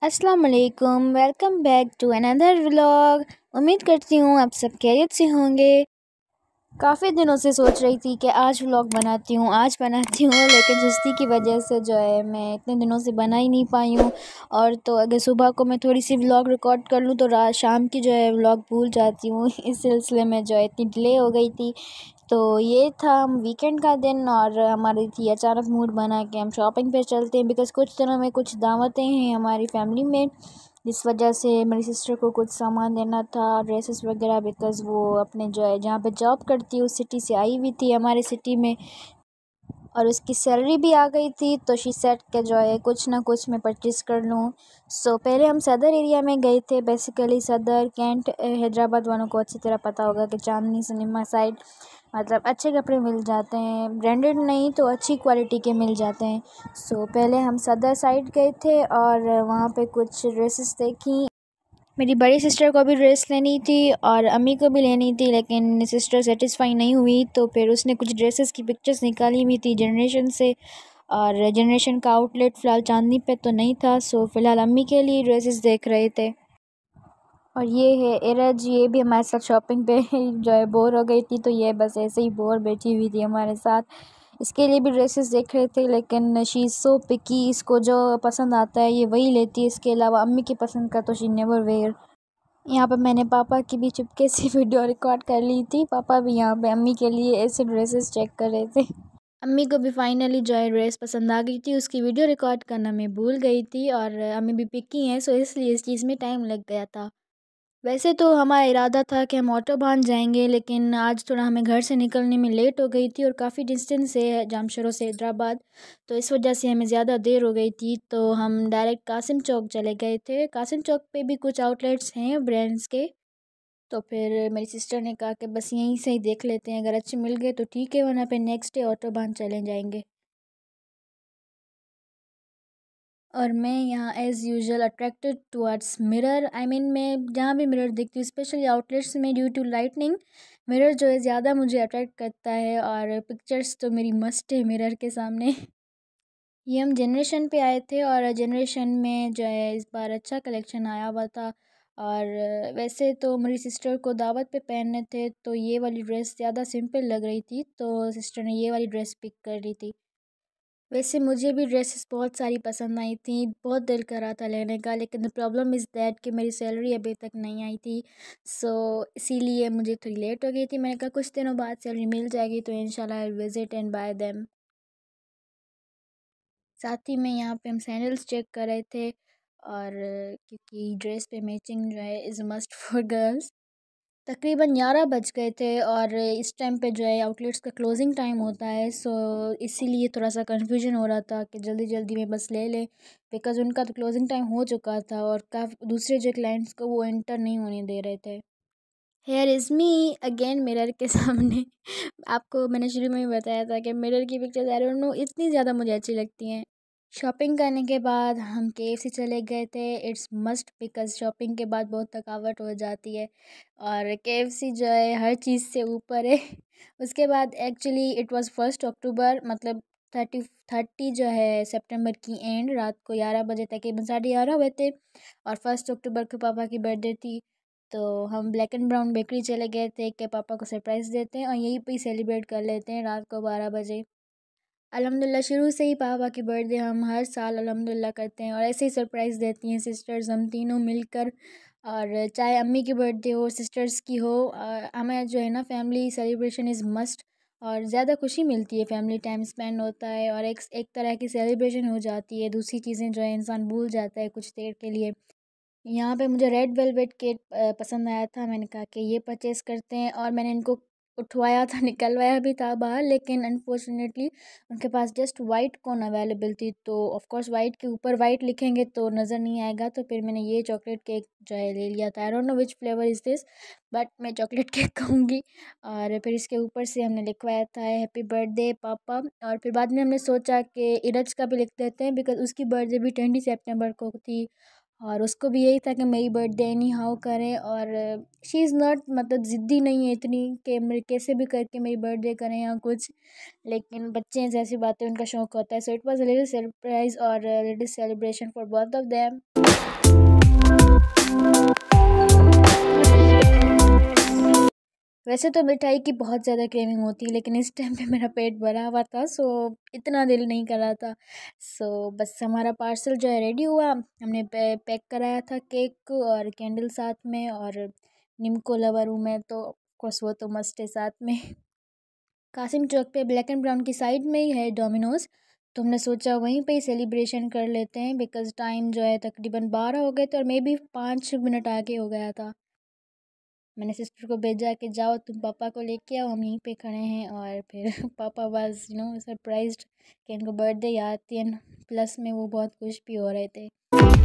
अस्सलाम वालेकुम, welcome back to another vlog. उम्मीद करती हूँ आप सब खैरियत से होंगे। काफ़ी दिनों से सोच रही थी कि आज व्लॉग बनाती हूँ लेकिन सुस्ती की वजह से जो है मैं इतने दिनों से बना ही नहीं पाई हूँ। और तो अगर सुबह को मैं थोड़ी सी व्लॉग रिकॉर्ड कर लूँ तो रात शाम की जो है व्लॉग भूल जाती हूँ। इस सिलसिले में जो है इतनी डिले हो गई थी। तो ये था वीकेंड का दिन और हमारी थी अचानक मूड बना कि हम शॉपिंग पे चलते हैं, बिकॉज़ कुछ दिनों में कुछ दावतें हैं हमारी फैमिली में, जिस वजह से मेरी सिस्टर को कुछ सामान देना था, ड्रेसेस वगैरह, बिकॉज़ वो अपने जो है जहाँ पे जॉब करती है उस सिटी से आई हुई थी हमारे सिटी में, और उसकी सैलरी भी आ गई थी। तो शी सेट के जो है कुछ ना कुछ मैं परचेज़ कर लूँ। सो पहले हम सदर एरिया में गए थे। बेसिकली सदर कैंट हैदराबाद वालों को अच्छी तरह पता होगा कि चांदनी सिनेमा साइड मतलब अच्छे कपड़े मिल जाते हैं, ब्रांडेड नहीं तो अच्छी क्वालिटी के मिल जाते हैं। सो पहले हम सदर साइड गए थे और वहाँ पे कुछ ड्रेसेस देखी। मेरी बड़ी सिस्टर को भी ड्रेस लेनी थी और अम्मी को भी लेनी थी, लेकिन सिस्टर सेटिस्फाई नहीं हुई। तो फिर उसने कुछ ड्रेसेस की पिक्चर्स निकाली हुई थी जनरेशन से, और जनरेशन का आउटलेट फ़िलहाल चांदनी पे तो नहीं था। सो फ़िलहाल अम्मी के लिए ड्रेसेस देख रहे थे। और ये है एरज, ये भी हमारे साथ शॉपिंग पे जो है बोर हो गई थी, तो ये बस ऐसे ही बोर बैठी हुई थी हमारे साथ। इसके लिए भी ड्रेसेस देख रहे थे, लेकिन शी इज़ सो पिकी, इसको जो पसंद आता है ये वही लेती है। इसके अलावा अम्मी की पसंद का तो शी नेवर वेयर। यहाँ पर मैंने पापा की भी चुपके से वीडियो रिकॉर्ड कर ली थी। पापा भी यहाँ पे अम्मी के लिए ऐसे ड्रेसेस चेक कर रहे थे। अम्मी को भी फाइनली जो है ड्रेस पसंद आ गई थी, उसकी वीडियो रिकॉर्ड करना मैं भूल गई थी, और अम्मी भी पिकी हैं, सो इसलिए इस चीज़ में टाइम लग गया था। वैसे तो हमारा इरादा था कि हम ऑटोबान जाएंगे, लेकिन आज थोड़ा हमें घर से निकलने में लेट हो गई थी और काफ़ी डिस्टेंस है जामशोरो से हैदराबाद, तो इस वजह से हमें ज़्यादा देर हो गई थी। तो हम डायरेक्ट कासिम चौक चले गए थे। कासिम चौक पे भी कुछ आउटलेट्स हैं ब्रांड्स के, तो फिर मेरी सिस्टर ने कहा कि बस यहीं से ही देख लेते हैं, अगर अच्छे मिल गए तो ठीक है, वरना फिर नेक्स्ट डे ऑटोबान चले जाएंगे। और मैं यहाँ as usual attracted towards mirror, I mean मैं जहाँ भी मिरर देखती हूँ, स्पेशली आउटलेट्स में, ड्यू टू लाइटनिंग मिरर जो है ज़्यादा मुझे अट्रैक्ट करता है, और पिक्चर्स तो मेरी मस्ट है मिरर के सामने। ये हम जनरेशन पे आए थे और जनरेशन में जो है इस बार अच्छा कलेक्शन आया हुआ था। और वैसे तो मेरी सिस्टर को दावत पे पहनने थे, तो ये वाली ड्रेस ज़्यादा सिंपल लग रही थी, तो सिस्टर ने ये वाली ड्रेस पिक कर ली थी। वैसे मुझे भी ड्रेसेस बहुत सारी पसंद आई थी, बहुत दिल कर रहा था लेने का, लेकिन द प्रॉब्लम इज़ दैट कि मेरी सैलरी अभी तक नहीं आई थी। सो इसीलिए मुझे थोड़ी लेट हो गई थी। मैंने कहा कुछ दिनों बाद सैलरी मिल जाएगी तो इंशाल्लाह I will visit and buy them. साथ ही में यहाँ पे हम सैंडल्स चेक कर रहे थे, और क्योंकि ड्रेस पे मैचिंग जो है इज़ मस्ट फॉर गर्ल्स। तकरीबन 11 बज गए थे और इस टाइम पे जो है आउटलेट्स का क्लोजिंग टाइम होता है, सो इसीलिए थोड़ा सा कन्फ्यूजन हो रहा था कि जल्दी जल्दी में बस ले लें, बिकॉज़ उनका तो क्लोजिंग टाइम हो चुका था और काफ़ी दूसरे जो क्लाइंट्स को वो एंटर नहीं होने दे रहे थे। Here is me again mirror के सामने। आपको मैंने शुरू में ही बताया था कि मिरर की पिक्चर्स आई डोंट नो इतनी ज़्यादा मुझे अच्छी लगती हैं। शॉपिंग करने के बाद हम केएफसी चले गए थे। इट्स मस्ट, बिकॉज़ शॉपिंग के बाद बहुत थकावट हो जाती है और केएफसी जो है हर चीज़ से ऊपर है। उसके बाद एक्चुअली इट वाज़ 1 अक्टूबर, मतलब 30 जो है सितंबर की एंड रात को 11 बजे तकरीबन 11:30 हुए थे, और 1 अक्टूबर को पापा की बर्थडे थी। तो हम ब्लैक एंड ब्राउन बेकरी चले गए थे कि पापा को सरप्राइज़ देते हैं और यहीं पे ही सेलिब्रेट कर लेते हैं रात को 12 बजे। अल्हम्दुलिल्लाह शुरू से ही पापा की बर्थडे हम हर साल अल्हम्दुलिल्लाह करते हैं, और ऐसे ही सरप्राइज़ देती हैं सिस्टर्स हम तीनों मिलकर। और चाहे अम्मी की बर्थडे हो, सिस्टर्स की हो, हमें जो है ना फैमिली सेलिब्रेशन इज़ मस्ट, और ज़्यादा खुशी मिलती है, फैमिली टाइम स्पेंड होता है और एक एक तरह की सेलिब्रेशन हो जाती है। दूसरी चीज़ें जो है इंसान भूल जाता है कुछ देर के लिए। यहाँ पे मुझे रेड वेलवेट केक पसंद आया था, मैंने कहा कि ये परचेज़ करते हैं, और मैंने इनको उठवाया था, निकलवाया भी था बाहर, लेकिन अनफॉर्चुनेटली उनके पास जस्ट वाइट कोन अवेलेबल थी। तो ऑफ़ कोर्स वाइट के ऊपर वाइट लिखेंगे तो नज़र नहीं आएगा, तो फिर मैंने ये चॉकलेट केक जो है ले लिया था। I don't know which flavour is this, but मैं चॉकलेट केक कहूँगी। और फिर इसके ऊपर से हमने लिखवाया था हैप्पी बर्थडे पापा, और फिर बाद में हमने सोचा कि इरज का भी लिख देते हैं, बिकॉज़ उसकी बर्थडे भी 20 सितंबर को थी, और उसको भी यही था कि मेरी बर्थडे एनी हाउ करें। और शी इज़ नॉट, मतलब ज़िद्दी नहीं है इतनी कि मेरे कैसे भी करके मेरी बर्थडे करें या कुछ, लेकिन बच्चे हैं, जैसी बातें उनका शौक़ होता है। So it was a little surprise और little celebration for both of them. वैसे तो मिठाई की बहुत ज़्यादा क्रेविंग होती है, लेकिन इस टाइम पे मेरा पेट भरा हुआ था, सो इतना दिल नहीं कर रहा था। सो बस हमारा पार्सल जो है रेडी हुआ। हमने पैक कराया था केक और कैंडल साथ में, और निम्को लवर हूँ मैं तो ऑफकोर्स वो तो मस्ट है साथ में। कासिम चौक पे ब्लैक एंड ब्राउन की साइड में ही है डोमिनोज़, तो हमने सोचा वहीं पे ही सेलिब्रेशन कर लेते हैं, बिकॉज़ टाइम जो है तकरीबन 12 हो गए थे और मे बी 5 मिनट आगे हो गया था। मैंने सिस्टर को भेजा कि जाओ तुम पापा को लेके आओ, हम यहीं पे खड़े हैं। और फिर पापा वाज सरप्राइज्ड कि इनको बर्थडे याद थी, एंड प्लस में वो बहुत खुश भी हो रहे थे।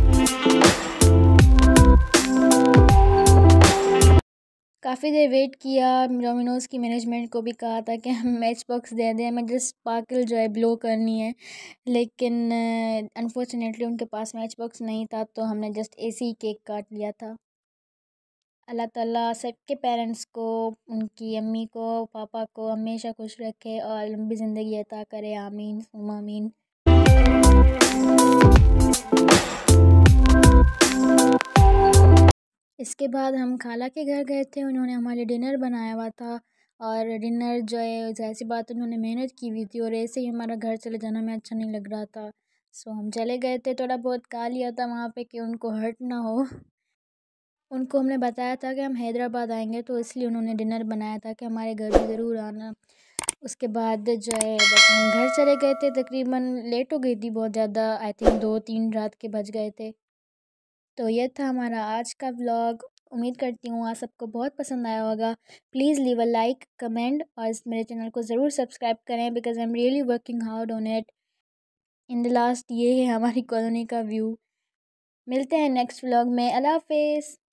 काफ़ी देर वेट किया, डोमिनोज़ की मैनेजमेंट को भी कहा था कि हम मैच बॉक्स दे दें, हमें जस्ट स्पार्कल जो है ब्लो करनी है, लेकिन अनफॉर्चुनेटली उनके पास मैच बॉक्स नहीं था, तो हमने जस्ट ऐसे ही केक काट लिया था। अल्लाह ताला सबके पेरेंट्स को, उनकी अम्मी को, पापा को हमेशा खुश रखे और लंबी ज़िंदगी अता करे, आमीन सुम्मा आमीन। इसके बाद हम खाला के घर गए थे, उन्होंने हमारे डिनर बनाया हुआ था। और डिनर जो है ज़ाहिर सी बात उन्होंने मेहनत की हुई थी, और ऐसे ही हमारा घर चले जाना हमें अच्छा नहीं लग रहा था। सो हम चले गए थे, थोड़ा बहुत खा लिया था वहाँ पे कि उनको हर्ट ना हो। उनको हमने बताया था कि हम हैदराबाद आएंगे, तो इसलिए उन्होंने डिनर बनाया था कि हमारे घर भी ज़रूर आना। उसके बाद जो है बस हम घर चले गए थे, तकरीबन लेट हो गई थी बहुत ज़्यादा, आई थिंक 2-3 रात के बज गए थे। तो ये था हमारा आज का व्लॉग। उम्मीद करती हूँ आप सबको बहुत पसंद आया होगा। Please leave a like, comment और इस मेरे चैनल को ज़रूर सब्सक्राइब करें, because I am really working hard on it. In the last ये है हमारी कॉलोनी का व्यू। मिलते हैं नेक्स्ट व्लॉग में। अल्लाह हाफिज़।